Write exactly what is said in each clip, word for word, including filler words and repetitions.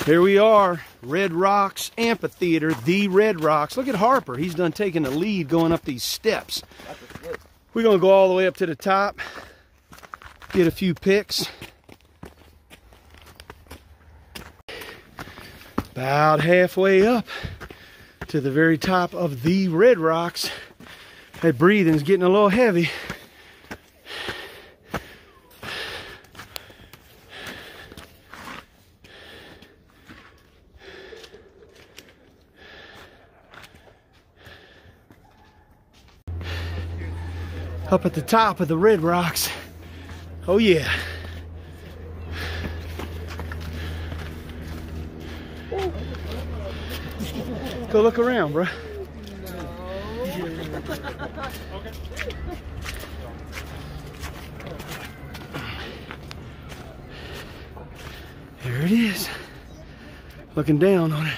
Here we are, Red Rocks Amphitheater, the Red Rocks. Look at Harper. He's done taking the lead going up these steps. We're going to go all the way up to the top, get a few pics. About halfway up to the very top of the Red Rocks. That breathing's getting a little heavy. Up at the top of the Red Rocks. Oh yeah. Go look around, bro. There it is. Looking down on it.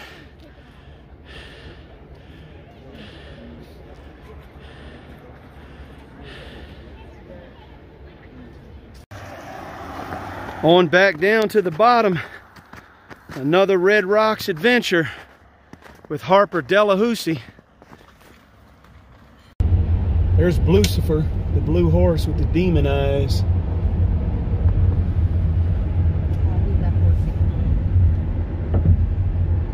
On back down to the bottom, another Red Rocks adventure with Harper Delahousie. There's Blucifer, the blue horse with the demon eyes.